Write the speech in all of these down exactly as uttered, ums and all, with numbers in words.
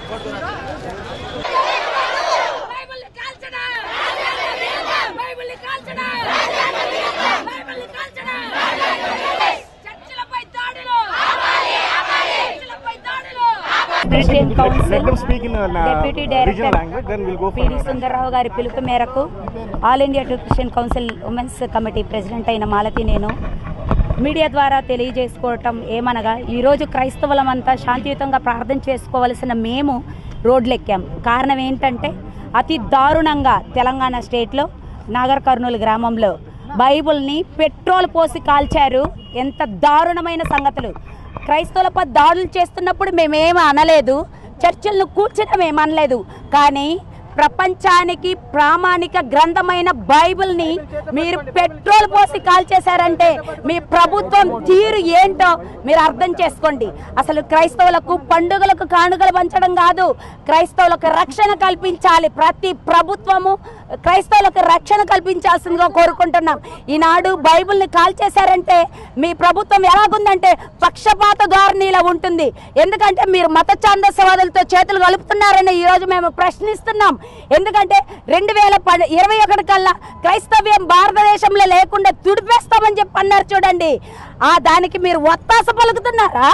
Christian council deputy director PD Sundarrao గారి పిలుపు మేరకు all India Christian council women's committee president అయిన మాలతి నేను మీడియా ద్వారా తెలియజేసుకోవటం ఏమనగా ఈరోజు క్రైస్తవులమంతా శాంతియుతంగా ప్రార్థన చేసుకోవలసిన మేము రోడ్లెక్కాం. కారణం ఏంటంటే అతి దారుణంగా తెలంగాణ స్టేట్లో నాగర్ కర్నూలు గ్రామంలో బైబుల్ని పెట్రోల్ పోసి కాల్చారు. ఎంత దారుణమైన సంగతులు! క్రైస్తవులపై దాడులు చేస్తున్నప్పుడు మేమేమీ అనలేదు, చర్చలను కూర్చొని మేము అనలేదు. కానీ ప్రపంచానికి ప్రామాణిక గ్రంథమైన బైబిల్ని మీరు పెట్రోల్ పోసి కాల్చేశారంటే మీ ప్రభుత్వం తీరు ఏంటో మీరు అర్థం చేసుకోండి. అసలు క్రైస్తవులకు పండుగలకు కానుకలు పంచడం కాదు, క్రైస్తవులకు రక్షణ కల్పించాలి. ప్రతి ప్రభుత్వము క్రైస్తవులకు రక్షణ కల్పించాల్సిందిగా కోరుకుంటున్నాం. ఈనాడు బైబిల్ని కాల్చేశారంటే మీ ప్రభుత్వం ఎలాగుందంటే పక్షపాత ధోరణిలా ఉంటుంది. ఎందుకంటే మీరు మత ఛాందసవాదులతో చేతులు కలుపుతున్నారని ఈరోజు మేము ప్రశ్నిస్తున్నాం. ఎందుకంటే రెండు వేల ఇరవై ఒకటి కల్లా క్రైస్తవ్యం భారతదేశంలో లేకుండా తుడిపేస్తామని చెప్పి అన్నారు చూడండి. ఆ దానికి మీరు ఒత్తాస పలుకుతున్నారా?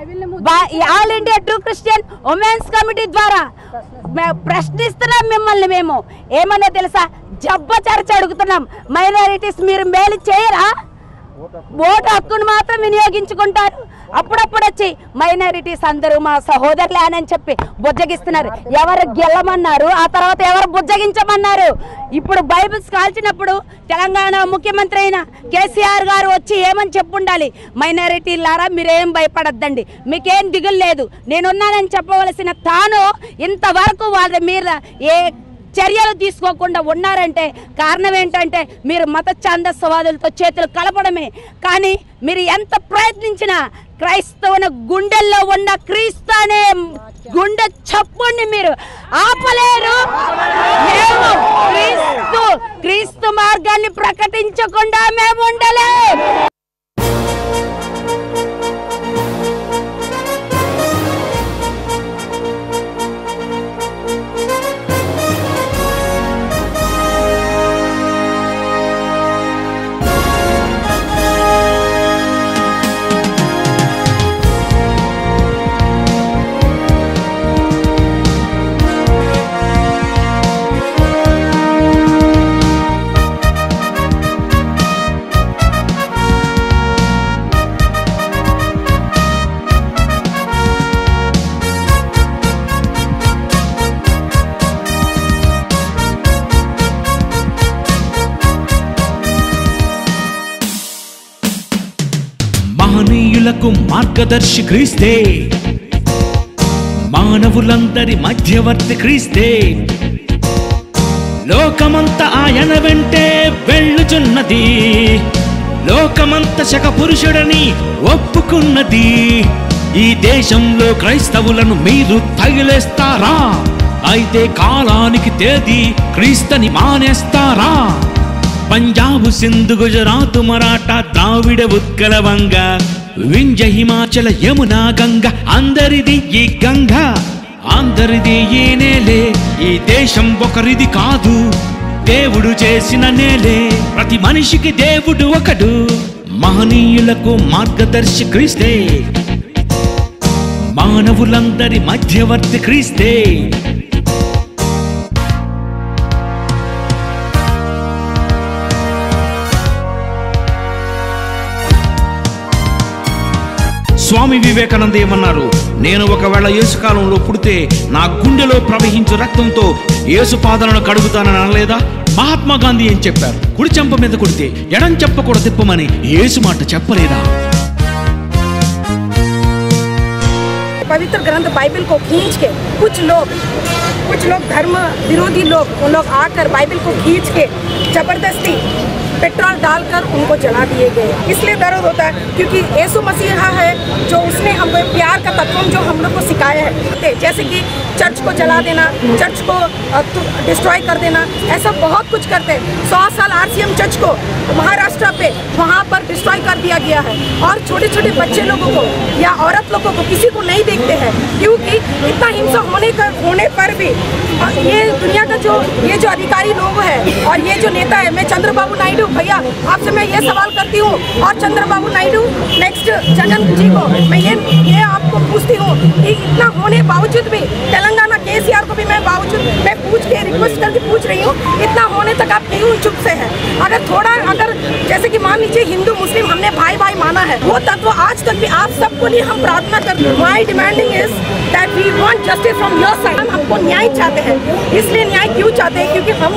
All India true Christian women's committee ద్వారా ప్రశ్నిస్తున్నాం మిమ్మల్ని. మేము ఏమన్నా తెలుసా, జబ్బ చర్చ అడుగుతున్నాం. మైనారిటీస్ మీరు మేలు చేయరా? ఓటు హక్కును మాత్రం వినియోగించుకుంటారు. అప్పుడప్పుడు వచ్చి మైనారిటీస్ అందరూ మా సహోదరులే అని చెప్పి బుజ్జగిస్తున్నారు. ఎవరు గెలమన్నారు, ఆ తర్వాత ఎవరు బుజ్జగించమన్నారు? ఇప్పుడు బైబిల్స్ కాల్చినప్పుడు తెలంగాణ ముఖ్యమంత్రి అయిన కేసీఆర్ గారు వచ్చి ఏమని చెప్పుండాలి, మైనారిటీలారా మీరేం భయపడద్దండి, మీకేం దిగులు లేదు, నేనున్నానని చెప్పవలసిన తాను ఇంతవరకు వాళ్ళ మీద ఏ చర్యలు తీసుకోకుండా ఉన్నారంటే కారణం ఏంటంటే మీరు మత ఛాందసవాదులతో చేతులు కలపడమే. కానీ మీరు ఎంత ప్రయత్నించినా క్రైస్తవుని గుండెల్లో ఉన్న క్రీస్తు అనే గుండె చప్పుని మీరు ఆపలేరు. మేము క్రీస్తు క్రీస్తు మార్గాన్ని ప్రకటించకుండా మేము ఉండలేం. మహనీయులకు మార్గదర్శి క్రీస్తే, మానవులందరి మధ్యవర్తి క్రీస్తే, లోకమంత ఆయన వెంటే వెళ్ళుచున్నది, లోకమంత శక పురుషుడని ఒప్పుకున్నది. ఈ దేశంలో క్రైస్తవులను మీరు తగిలేస్తారా? అయితే కాలానికి తేదీ క్రీస్తని మానేస్తారా? పంజాబు, సింధు, గుజరాత్, మరాఠా, ద్రావిడ, ఉత్కల, వంగ, వింధ్య, హిమాచల, యమునా, గంగ, అందరిది ఈ గంగ, అందరిది ఈ నేలే. ఈ దేశం ఒకరిది కాదు, దేవుడు చేసిన నేలే. ప్రతి మనిషికి దేవుడు ఒకడు, మహనీయులకు మార్గదర్శి క్రీస్తే, మానవులందరి మధ్యవర్తి క్రీస్తే. స్వామి వివేకానంద ఏమన్నారు? నేను ఒకవేళ యేసు కాలంలో పుడితే నా గుండెలో ప్రవహించు రక్తంతో యేసు పాదాలను కడుగుతానని అనలేదా? మహాత్మా గాంధీ ఏం చెప్పారు? కుడి చెంప మీద కొడితే ఎడం చెంప కూడా తిప్పమని యేసు మాట చెప్పలేదా? पवित्र ग्रंथ बाइबल को खींच के कुछ लोग कुछ लोग धर्म विरोधी लोग उन लोग आकर बाइबल को खींच के जबरदस्ती पेट्रोल डालकर उनको जला दिए गए। इसलिए दर्द होता है क्योंकि यीशु मसीहा है जो उसने हमको प्यार का तत्व जो हम लोग को सिखाया है, जैसे कि चर्च को जला देना, चर्च को डिस्ट्रॉय कर देना, ऐसा बहुत कुछ करते हैं। सौ साल आरसीएम चर्च को महाराष्ट्र पे वहाँ पर डिस्ट्रॉय कर दिया गया है और छोटे छोटे बच्चे लोगों को या औरत लोगों को किसी को नहीं देखते हैं, क्योंकि इतना हिंसा होने का होने पर भी ये दुनिया का जो ये जो अधिकारी लोग हैं और ये जो नेता है, मैं चंद्रबाबू नायडू भैया आपसे मैं ये सवाल करती हूँ और चंद्रबाबू नायडू नेक्स्ट जगन जी को मैं ये ये आपको पूछती हूँ कि इतना होने बावजूद भी तेलंगाना केसीआर को भी मैं बावजूद मैं पूछ के रिक्वेस्ट करके पूछ रही हूँ, इतना होने तक आप क्यों चुप से है? अगर थोड़ा अगर जैसे कि मान लीजिए हिंदू मुस्लिम हमने भाई भाई माना है, वो तत्व आज तक भी आप सबको लिए हम प्रार्थना करते हैं। My demanding is that we want justice from your side. हम हमको न्याय चाहते हैं। इसलिए न्याय क्यों चाहते हैं? क्योंकि हम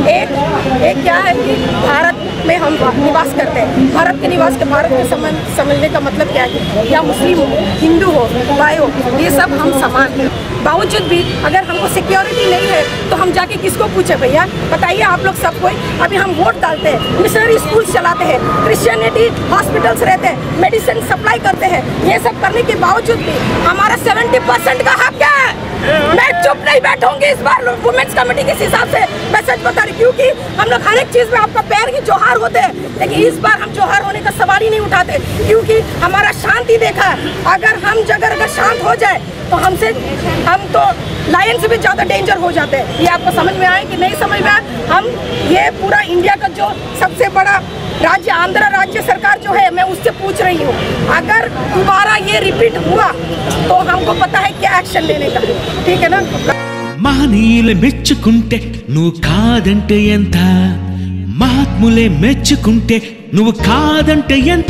एक एक क्या है कि भारत में हम निवास करते हैं। भारत के निवास के भारत में समझ समझने का मतलब क्या है? या मुस्लिम हो, हिंदू हो, भाई हो, ये सब हम समान हैं। बावजूद भी अगर हमको सिक्योरिटी नहीं है तो हम जाके किसको पूछे? भैया बताइए आप लोग सब कोई। अभी हम वोट डालते हैं, मिशनरी स्कूल चलाते हैं, क्रिश्चियनिटी हॉस्पिटल्स रहते हैं, मेडिसिन सप्लाई करते हैं, ये सब करने के बावजूद भी हमारा सेवेंटी परसेंट का हक है। मैं चुप नहीं बैठूंगी इस बार वुमेन्स कमेटी के हिसाब से मैं सच बता रही, क्योंकि हम लोग हर एक चीज में आपका पैर की जोहार होते हैं, लेकिन इस बार हम जोहार होने का सवाल ही नहीं उठाते, क्योंकि हमारा शांति देखा। अगर हम जगह अगर शांत हो जाए तो हमसे हम तो लायन से भी ज्यादा डेंजर हो जाते हैं। ये आपको समझ में आए कि नहीं समझ में आए? हम ये पूरा इंडिया का जो सबसे बड़ा राज्य आंध्र राज्य सरकार जो है, मैं उससे पूछ रही हूँ, अगर दोबारा ये रिपीट हुआ तो हमको पता है क्या एक्शन लेने का, ठीक है ना? మహనీయులే మెచ్చుకుంటే నువ్వు కాదంటే ఎంత, మహాత్ములే మెచ్చుకుంటే నువ్వు కాదంటే ఎంత,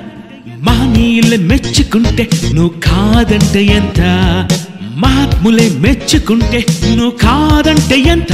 మహనీయులే మెచ్చుకుంటే నువ్వు కాదంటే ఎంత, మహాత్ములే మెచ్చుకుంటే నువ్వు కాదంటే ఎంత.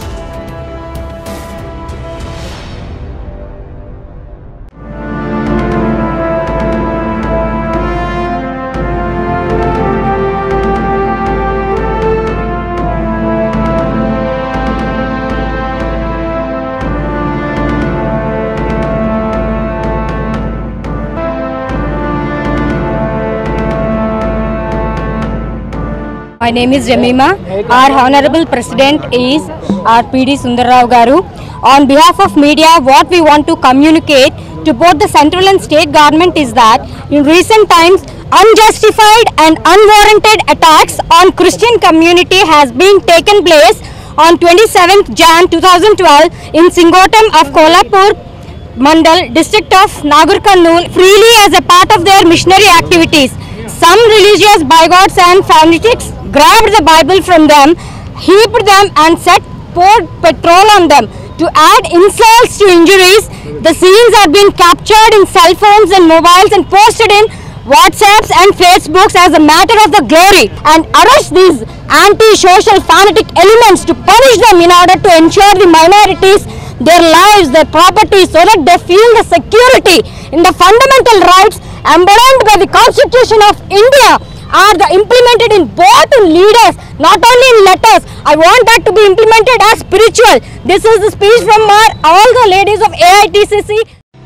My name is Jamima. Our Honorable President is our P D Sundar Rao Garu. On behalf of media, what we want to communicate to both the central and state government is that in recent times, unjustified and unwarranted attacks on Christian community has been taken place on twenty-seventh January two thousand twelve in Singotam of Kolhapur Mandal, district of Nagar Karnool, freely as a part of their missionary activities. Some religious bigots and fanatics grabbed the Bible from them, heaped them and set poured petrol on them. To add insults to injuries, the scenes have been captured in cell phones and mobiles and posted in WhatsApps and Facebooks as a matter of the glory, and arrest these anti-social fanatic elements to punish them in order to ensure the minorities their lives, their property, so that they feel the security in the fundamental rights embodied by the Constitution of India are the implemented in both in leaders, not only in letters. I want that to be implemented as spiritual. This is the speech from our, all the ladies of A I T C C.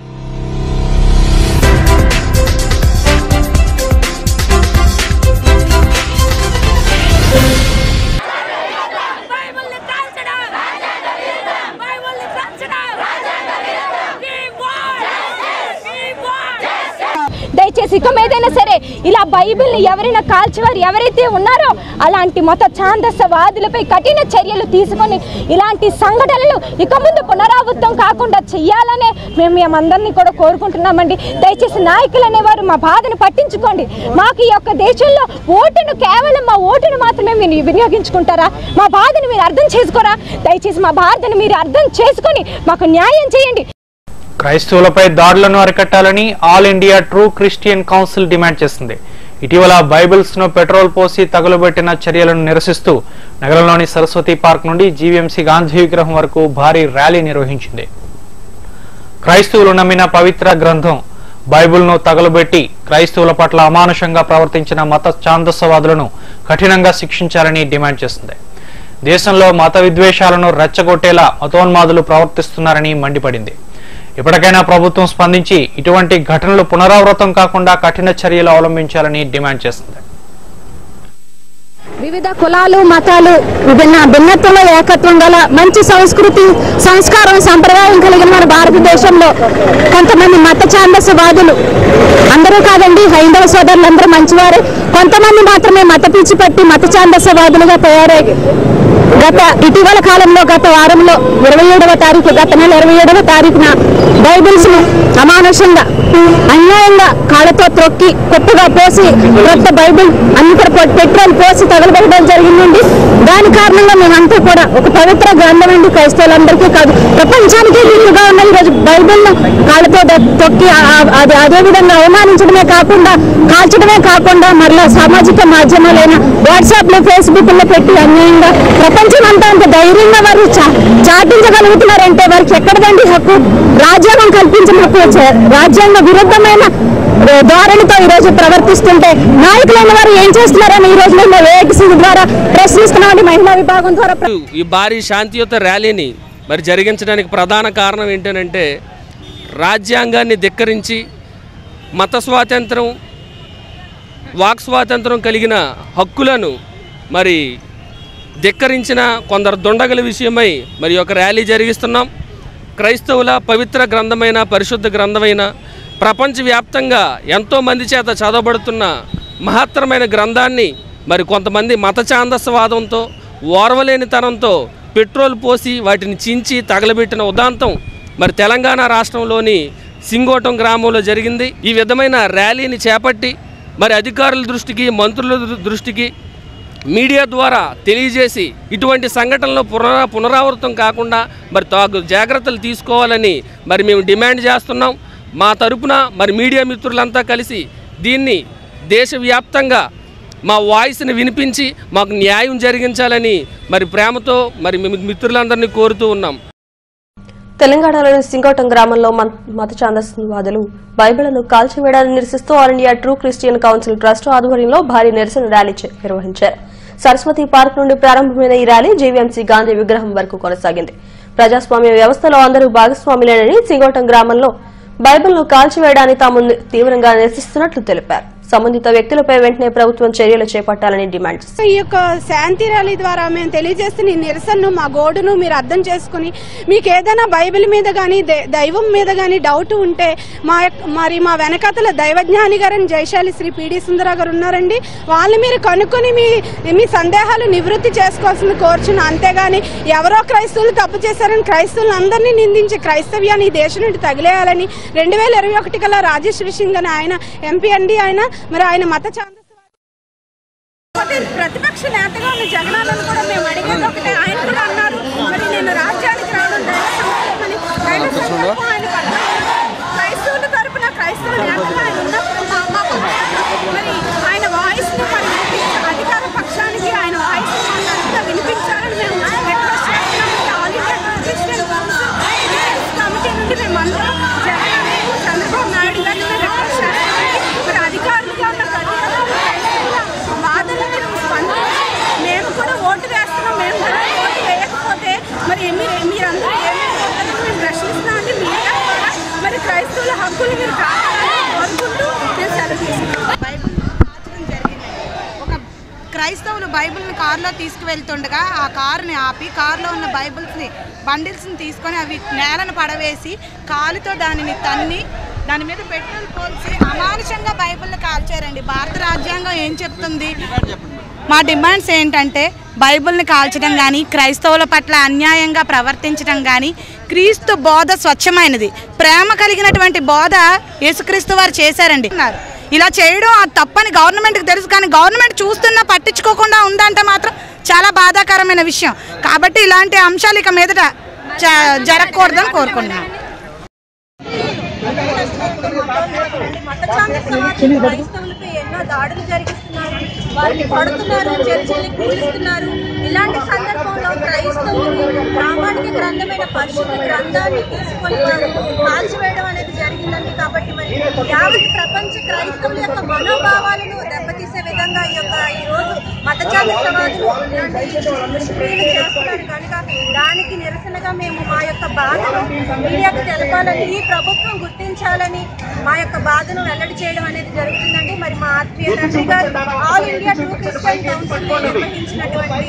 దయచేసి ఇక మీదైనా సరే ఇలా బైబిల్ని ఎవరైనా కాల్చేవారు ఎవరైతే ఉన్నారో అలాంటి మత ఛాందసవాదులపై కఠిన చర్యలు తీసుకొని ఇలాంటి సంఘటనలు ఇక ముందు పునరావృతం కాకుండా చెయ్యాలనే మేము మేమందరినీ కూడా కోరుకుంటున్నామండి. దయచేసి నాయకులు అనేవారు మా బాధను పట్టించుకోండి. మాకు ఈ యొక్క దేశంలో ఓటును కేవలం మా ఓటును మాత్రమే మీరు వినియోగించుకుంటారా? మా బాధను మీరు అర్థం చేసుకోరా? దయచేసి మా బాధను మీరు అర్థం చేసుకొని మాకు న్యాయం చేయండి. క్రైస్తవులపై దాడులను అరికట్టాలని all India true Christian council demand చేసింది. ఇటీవల బైబిల్స్ ను పెట్రోల్ పోసి తగులబెట్టిన చర్యలను నిరసిస్తూ నగరంలోని సరస్వతి పార్క్ నుండి జీవీఎంసీ గాంధీ విగ్రహం వరకు భారీ ర్యాలీ నిర్వహించింది. క్రైస్తవులు నమ్మిన పవిత్ర గ్రంథం బైబిల్ ను తగులబెట్టి క్రైస్తవుల పట్ల అమానుషంగా ప్రవర్తించిన మత ఛాందసవాదులను కఠినంగా శిక్షించాలని డిమాండ్ చేసింది. దేశంలో మత విద్వేషాలను రెచ్చగొట్టేలా మతోన్మాదులు ప్రవర్తిస్తున్నారని మండిపడింది. ఇప్పటికైనా ప్రభుత్వం స్పందించి ఇటువంటి ఘటనలు పునరావృతం కాకుండా కఠిన చర్యలు అవలంబించాలని డిమాండ్ చేస్తుంది. వివిధ కులాలు మతాలు విభిన్న భిన్నత్వంలో ఏకత్వం గల మంచి సంస్కృతి సంస్కారం సంప్రదాయం కలిగిన మన భారతదేశంలో కొంతమంది మత ఛాందసవాదులు, అందరూ కాదండి హైందవ సోదరులు అందరూ మంచివారే, కొంతమంది మాత్రమే మత పిచ్చి పట్టి మత ఛాందసవాదులుగా తయారై గత ఇటీవల కాలంలో గత వారంలో ఇరవై ఏడవ తారీఖు గత నెల ఇరవై ఏడవ తారీఖున బైబిల్స్ ను అమానుషంగా అన్యాయంగా కాళ్ళతో త్రొక్కి కొత్తగా పోసి కొత్త బైబిల్ అన్ని కూడా పెట్రోల్ పోసి తగలబెట్టడం జరిగిందండి. దాని కారణంగా మేమంతా కూడా ఒక పవిత్ర గ్రంథం అండి, క్రైస్తవులందరికీ కాదు ప్రపంచానికి వీలుగా ఉన్న ఈరోజు బైబిల్ ను కాళ్ళతో తొక్కి అది అదే విధంగా అవమానించడమే కాకుండా కాల్చడమే కాకుండా మరలా సామాజిక మాధ్యమాలైన వాట్సాప్ లో ఫేస్బుక్ లో పెట్టి అన్యాయంగా ప్రపంచం అంతా అంత ధైర్యంగా వారు చాటించగలుగుతున్నారంటే వారికి ఎక్కడదండి హక్కు? రాజ్యాంగం కల్పించిన హక్కు, రాజ్యాంగ విరుద్ధమైన ధోరణితో ఈ రోజు ప్రవర్తిస్తుంటే నాయకులైన వారు ఏం చేస్తున్నారని ఈ రోజు మేము ఏఐటీసీ ద్వారా ప్రశ్నిస్తున్నామని మహిళా విభాగం ద్వారా. ఈ భారీ శాంతియుత ర్యాలీని మరి జరిగించడానికి ప్రధాన కారణం ఏంటంటే రాజ్యాంగాన్ని ధిక్కరించి మత స్వాతంత్రం వాక్ స్వాతంత్రం కలిగిన హక్కులను మరి ధిక్కరించిన కొందరు దొండగల విషయమై మరి ఒక ర్యాలీ జరిగిస్తున్నాం. క్రైస్తవుల పవిత్ర గ్రంథమైన పరిశుద్ధ గ్రంథమైన ప్రపంచవ్యాప్తంగా ఎంతోమంది చేత చదవబడుతున్న మహత్తరమైన గ్రంథాన్ని మరి కొంతమంది మత ఛాందసవాదంతో ఓర్వలేనితనంతో పెట్రోల్ పోసి వాటిని చించి తగలబెట్టిన ఉదాంతం మరి తెలంగాణ రాష్ట్రంలోని సింగోటం గ్రామంలో జరిగింది. ఈ విధమైన ర్యాలీని చేపట్టి మరి అధికారుల దృష్టికి మంత్రుల దృష్టికి మీడియా ద్వారా తెలియజేసి ఇటువంటి సంఘటనలు పునరా పునరావృతం కాకుండా మరి తాగు జాగ్రత్తలు తీసుకోవాలని మరి మేము డిమాండ్ చేస్తున్నాం. మా తరపున మరి మీడియా మిత్రులంతా కలిసి దీన్ని దేశవ్యాప్తంగా మా వాయిస్ని వినిపించి మాకు న్యాయం జరిగించాలని మరి ప్రేమతో మరి మిత్రులందరినీ కోరుతూ ఉన్నాం. తెలంగాణలోని సింగోటం గ్రామంలో మత ఛాందసవాదులు బైబిళ్లను కాల్చివేయడాన్ని నిరసిస్తూ all India true Christian council trust ఆధ్వర్యంలో భారీ నిరసన ర్యాలీ నిర్వహించారు. సరస్వతి పార్క్ నుండి ప్రారంభమైన ఈ ర్యాలీ జీవీఎంసీ గాంధీ విగ్రహం వరకు కొనసాగింది. ప్రజాస్వామ్య వ్యవస్థలో అందరూ భాగస్వాములేనని సింగోటం గ్రామంలో బైబిల్ను కాల్చివేయడాన్ని తాము తీవ్రంగా నిరసిస్తున్నట్లు తెలిపారు. సంబంధిత వ్యక్తులపై వెంటనే ప్రభుత్వం చర్యలు చేపట్టాలని డిమాండ్ చేశారు. ఈ యొక్క శాంతి ర్యాలీ ద్వారా మేము తెలియజేస్తున్న ఈ నిరసనను మా గోడును మీరు అర్థం చేసుకుని మీకు ఏదైనా బైబిల్ మీద కానీ దైవం మీద కానీ డౌట్ ఉంటే మా మరి మా వెనకాతల దైవజ్ఞాని గారని జయశాలి శ్రీ పిడి సుందర గారు ఉన్నారండి. వాళ్ళు మీరు కనుక్కొని మీ మీ సందేహాలు నివృత్తి చేసుకోవాల్సింది కోరుచున్నాను. అంతేగాని ఎవరో క్రైస్తవులు తప్పు చేశారని క్రైస్తవులు అందరినీ నిందించి క్రైస్తవ్యాన్ని ఈ దేశం నుండి తగిలేయాలని రెండు వేల ఇరవై ఒకటి కల్లా రాజేశ్వరి సింగ్ అని ఆయన ఎంపీ అండి, ఆయన మరి ఆయన మత ఛాందసవాది ప్రతిపక్ష నేతగా ఉన్న జగనాలను కూడా మేము అడిగేది ఒకటే. ఆయన కూడా అన్నారు మరి నేను రాజ్యానికి రావడం ఆయన క్రైస్తవుల తరపున క్రైస్తవ నేతగా ఆయన ఉన్నప్పుడు మరి ఆయన వాయిస్ ని మరి అధికార పక్షానికి ఆయన వాయిస్ వినిపించాలని మేము రిక్వెస్ట్ చేస్తున్నాము. All India Christian council committee నుండి మేము అందరం చంద్రబాబు నాయుడు గారిని రిక్వెస్ట్ చేస్తున్నాము. మరి అధికారులుగా ఉన్న ప్రతి వాదనలు స్పందించి మేము కూడా ఓటు వేస్తున్నాం. మేము కూడా ఓటు వేయకపోతే మరి మీరు మీరందరూ ఏమేమి ఓట్లను మేము ప్రశ్నిస్తున్నామండి. మీడియా ద్వారా మరి క్రైస్తవుల హక్కులు మీరు కావాలని కోరుకుంటూ నేను సెలవు తీసుకున్నాను. బైబిల్ మార్చడం జరిగింది. ఒక క్రైస్తవులు బైబిల్ని కారులో తీసుకువెళ్తుండగా ఆ కారుని ఆపి కారులో ఉన్న బైబిల్స్ని బండిల్స్ని తీసుకొని అవి నేలను పడవేసి కాలుతో దానిని తన్ని దాని మీద పెట్రోల్ పోల్చి అమానుషంగా బైబిల్ని కాల్చారండి. భారత రాజ్యాంగం ఏం చెప్తుంది? మా డిమాండ్స్ ఏంటంటే బైబిల్ని కాల్చడం కానీ క్రైస్తవుల పట్ల అన్యాయంగా ప్రవర్తించడం కానీ, క్రీస్తు బోధ స్వచ్ఛమైనది, ప్రేమ కలిగినటువంటి బోధ యేసుక్రీస్తు వారు చేశారండి. ఇలా చేయడం అది తప్పని గవర్నమెంట్కి తెలుసు, కానీ గవర్నమెంట్ చూస్తున్నా పట్టించుకోకుండా ఉందంటే మాత్రం చాలా బాధాకరమైన విషయం. కాబట్టి ఇలాంటి అంశాలు ఇక మీదట జరగకూడదని కోరుకుంటున్నాను. క్రైస్తవులపై ఎన్నో దాడులు జరిగిస్తున్నారు, వారిని పడుతున్నారు, చర్చిల్ని కూలిస్తున్నారు. ఇలాంటి సందర్భంలో క్రైస్తవులు ప్రామాణిక గ్రంథమైన పరిశుద్ధ గ్రంథాన్ని తీసుకొని వారు కాల్చివేయడం అనేది జరిగిందండి. కాబట్టి మరి యావత్ ప్రపంచ క్రైస్తవుల యొక్క మనోభావాలను దెబ్బతీసే విధంగా ఈ యొక్క ఈ రోజు మత ఛాందసవాదులు చేస్తున్నారు కనుక దానికి నిరసనగా మేము మా యొక్క బాధను మీడియాకు తెలపాలని, ఈ ప్రభుత్వం గుర్తించాలని మా యొక్క బాధను వెల్లడి చేయడం అనేది జరుగుతుందండి. మరి మా ఆత్మీయ తండ్రి గారు all India true Christian council నిర్వహించినటువంటి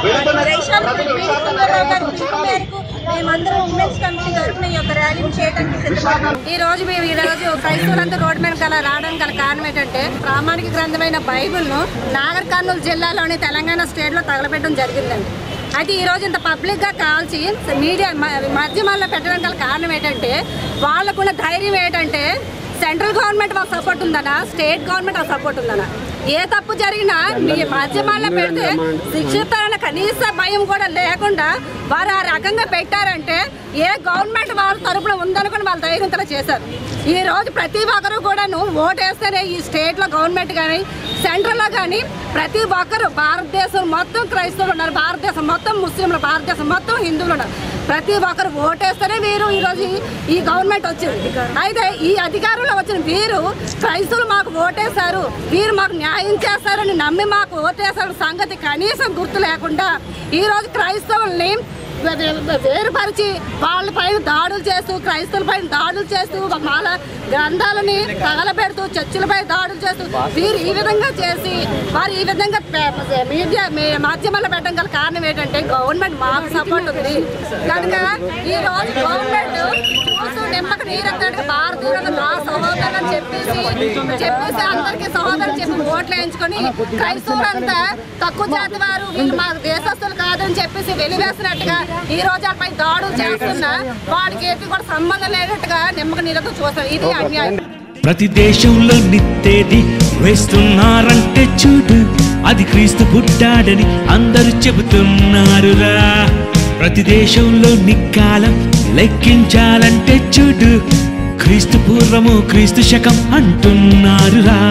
మేరకు మేమందరం ఉమెన్స్ కమిటీ తరఫున ఈ యొక్క ర్యాలీని చేయడానికి సిద్ధపడ్డాం. ఈ రోజు మేము ఈ రోజు క్రైస్తవులంతా రోడ్డు మీద గల రావడానికి గల కారణం ఏంటంటే ప్రామాణిక గ్రంథమైన బైబిల్ను నాగర్ కర్నూలు జిల్లాలోని తెలంగాణ స్టేట్లో తగలబెట్టడం జరిగిందండి. అయితే ఈ రోజు ఇంత పబ్లిక్గా కాల్చి మీడియా మాధ్యమాల్లో పెట్టడానికి గల కారణం ఏంటంటే వాళ్ళకున్న ధైర్యం ఏంటంటే సెంట్రల్ గవర్నమెంట్ వాళ్ళ సపోర్ట్ ఉందనా, స్టేట్ గవర్నమెంట్ వాళ్ళ సపోర్ట్ ఉందనా, ఏ తప్పు జరిగినా మీ మాధ్యమాల్లో పెడితే శిక్షిస్తారన్న కనీస భయం కూడా లేకుండా వారు ఆ రకంగా పెట్టారంటే ఏ గవర్నమెంట్ వాళ్ళ తరపున ఉందనుకుని వాళ్ళ ధైర్యంతో చేశారు. ఈ రోజు ప్రతి ఒక్కరు కూడాను ఓటేస్తేనే ఈ స్టేట్లో గవర్నమెంట్ కానీ సెంట్రల్లో కానీ ప్రతి ఒక్కరు భారతదేశం మొత్తం క్రైస్తవులు ఉన్నారు, భారతదేశం మొత్తం ముస్లింలు, భారతదేశం మొత్తం హిందువులు ఉన్నారు. ప్రతి ఒక్కరు ఓటేస్తేనే వీరు ఈరోజు ఈ గవర్నమెంట్ వచ్చింది. అయితే ఈ అధికారంలో వచ్చిన వీరు క్రైస్తవులు మాకు ఓటేశారు, వీరు మాకు న్యాయం చేస్తారని నమ్మి మాకు ఓటేశారు సంగతి కనీసం గుర్తు లేకుండా ఈరోజు క్రైస్తవుల్ని వేరుపరిచి వాళ్ళపైన దాడులు చేస్తూ క్రైస్తవులపైన దాడులు చేస్తూ మాల గ్రంథాలని తగలబెడుతూ చర్చిలపై దాడులు చేస్తూ వీరు ఈ విధంగా చేసి వారు ఈ విధంగా మీడియా మాధ్యమాల్లో పెట్టడం గల కారణం ఏంటంటే గవర్నమెంట్ మాకు సపోర్ట్ ఉంది కనుక ఈ రోజు గవర్నమెంట్ చూస్తూ నిమ్మక నీరెత్తాడు భారతీయులను నా సహోదరులు అని చెప్పేసి చెప్పేసి అందరికీ సహోదరులు చెప్పి ఓట్లు వేయించుకొని క్రైస్తవులంతా తక్కువ జాతి వారు వీళ్ళు మా దేశస్తులు కాదని చెప్పేసి వెలివేసినట్టుగా ఈ రోజు పై దాడులు చేస్తున్నా వాడికి ఏపీ కూడా సంబంధం లేనట్టుగా నిమ్మక నీళ్ళతో చూస్తాం. ఇది అన్యాయం. ప్రతి దేశంలో నిత్తేది వేస్తున్నారంటే చూడు, అది క్రీస్తు పుట్టాడని అందరూ చెబుతున్నారురా. ప్రతి దేశంలో నిక్కాలం లెక్కించాలంటే చూడు, క్రీస్తు పూర్వము క్రీస్తు శకం అంటున్నారురా.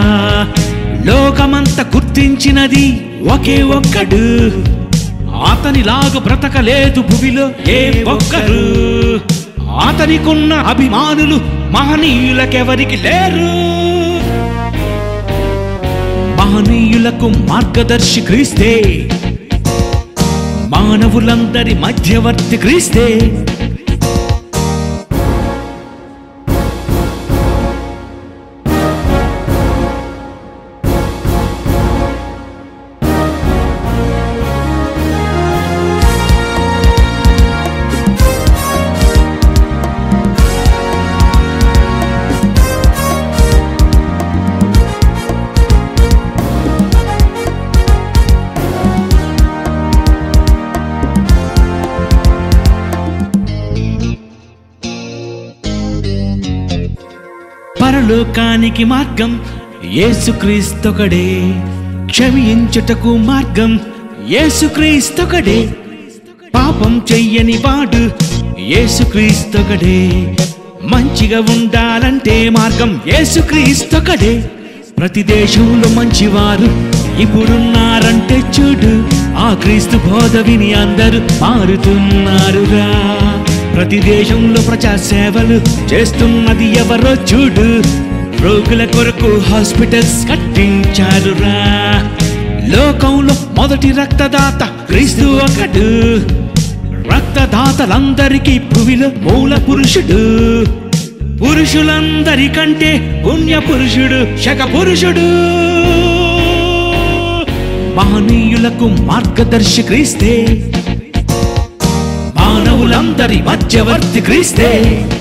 లోకమంతా గుర్తించినది ఒకే ఒక్కడు, అతనిలాగా బ్రతకలేదు భూమిలో ఏ ఒక్కరు. అతనికున్న అభిమానులు మహనీయులకెవరికి లేరు. మహనీయులకు మార్గదర్శి క్రీస్తే, మానవులందరి మధ్యవర్తి క్రీస్తే. పరలోకానికి మార్గం యేసుక్రీస్తొకడే, క్షమించుటకు మార్గం యేసుక్రీస్తొకడే. పాపం చెయ్యని వాడు యేసుక్రీస్తొకడే, మంచిగా ఉండాలంటే మార్గం యేసుక్రీస్తొకడే. ప్రతి దేశంలో మంచివారు ఇప్పుడున్నారంటే చూడు, ఆ క్రీస్తు బోధ విని అందరూ మారుతున్నారురా. ప్రతి దేశంలో ప్రజా సేవలు చేస్తున్నది ఎవరో చూడు, రోగుల కొరకు హాస్పిటల్స్ కట్టించారురా. లోకంలో మొదటి రక్తదాత క్రీస్తు ఒకడు, రక్తదాతలందరికీ భూమిలో మూల పురుషుడు. పురుషులందరికంటే పుణ్య పురుషుడు శక పురుషుడు. మహనీయులకు మార్గదర్శి క్రీస్తే, మానవులందరి మధ్యవర్తి క్రీస్తే.